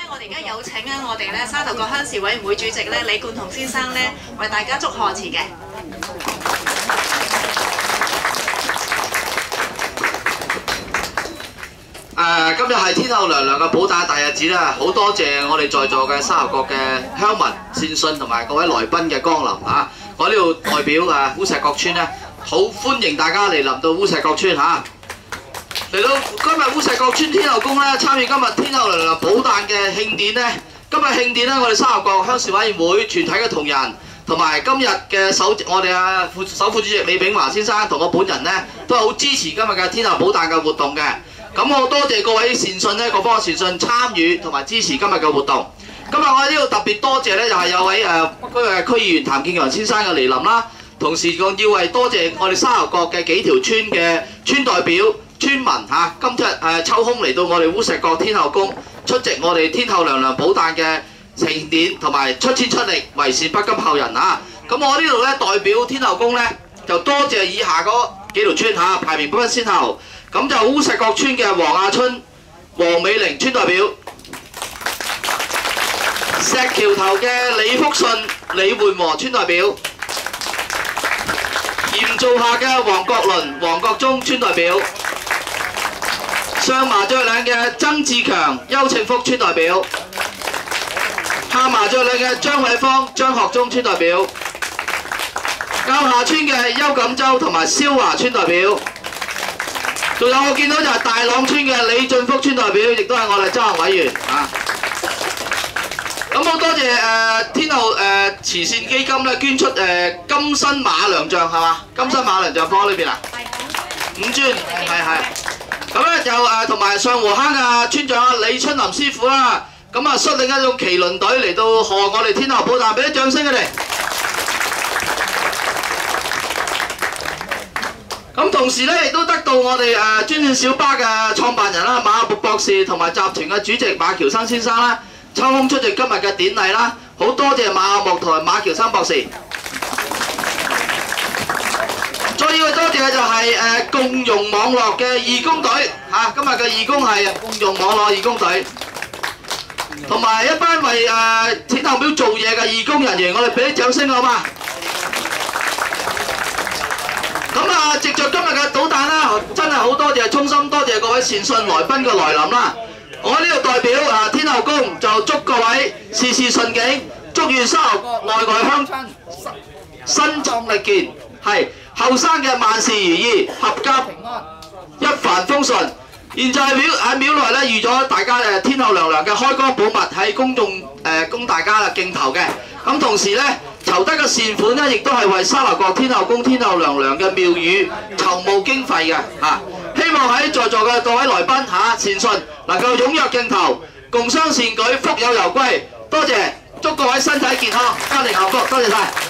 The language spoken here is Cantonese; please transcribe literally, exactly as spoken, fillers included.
我哋而家有請咧，我哋咧沙頭角鄉事委員會主席咧李冠雄先生咧，為大家祝賀詞嘅。 誒，今日係天后娘娘嘅寶誕大日子啦，好多謝我哋在座嘅沙頭角嘅鄉民、善信同埋各位來賓嘅光臨啊！我呢度代表誒烏石角村咧，好歡迎大家嚟臨到烏石角村嚇。嚟到今日烏石角村天后宮咧，參與今日天后娘娘寶誕嘅慶典咧。今日慶典咧，我哋沙頭角鄉事委員會全體嘅同仁，同埋今日嘅首我哋啊副首副主席李炳華先生同我本人咧，都係好支持今日嘅天后寶誕嘅活動嘅。咁我多謝各位善信咧，各方嘅善信參與同埋支持今日嘅活動。今日我喺呢度特別多謝咧，就係有位誒北區嘅區議員譚建陽先生嘅嚟臨啦。同時仲要係多謝我哋沙頭角嘅幾條村嘅村代表、村民嚇，今日誒抽空嚟到我哋烏石角天后宮出席我哋天后娘娘寶誕嘅慶典，同埋出錢出力為善不甘後人嚇。咁我呢度咧代表天后宮咧，就多謝以下嗰幾條村嚇，排名不分先後。咁就烏石角村嘅黃亞春、黃美玲村代表，石橋頭嘅李福順、李煥和村代表，鹽造下嘅黃國倫、黃國忠村代表，上麻雀嶺嘅曾志強、邱慶福村代表，下麻雀嶺嘅張偉芳、張學忠村代表，滘下村嘅邱錦洲同埋蕭華村代表。仲有我見到就係大朗村嘅李俊福村代表，亦都係我哋執行委員啊。咁好多謝誒、呃、天后誒、呃、慈善基金咧捐出誒、呃、金身馬良像係嘛？金身馬良像放喺呢邊啊？五尊係係。咁咧就誒同埋上河坑嘅村長啊李春林師傅啦，咁啊率領一種麒麟隊嚟到賀我哋天后寶誕，俾啲掌聲佢哋。咁同時咧，亦都得到我哋誒專線小巴嘅創辦人啦，馬阿木博士同埋集團嘅主席馬喬生先生啦，抽空出席今日嘅典禮啦，好多謝馬阿木同埋馬喬生博士。再要多謝嘅就係誒共融網絡嘅義工隊嚇，今日嘅義工係共融網絡義工隊，同埋一班為誒天后廟做嘢嘅義工人員，我哋俾啲掌聲好嘛？咁啊，藉着今日嘅寶誕啦，真係好多謝，衷心多謝各位善信來賓嘅來臨啦！我喺呢度代表啊天后宮就祝各位事事順境，祝願沙頭角內外鄉親身壯力健，係後生嘅萬事如意，合家平安，一帆風順。現在廟喺廟內咧預咗大家誒天后娘娘嘅開光寶物喺公眾誒供大家嘅競投嘅，咁同時咧。籌得嘅善款咧，亦都係為沙頭角天后宮天后娘娘嘅廟宇籌募經費嘅嚇。希望喺在座嘅各位來賓嚇善信能夠踴躍競投，共襄善舉，福有攸歸。多謝，祝各位身體健康，家庭幸福。多謝晒。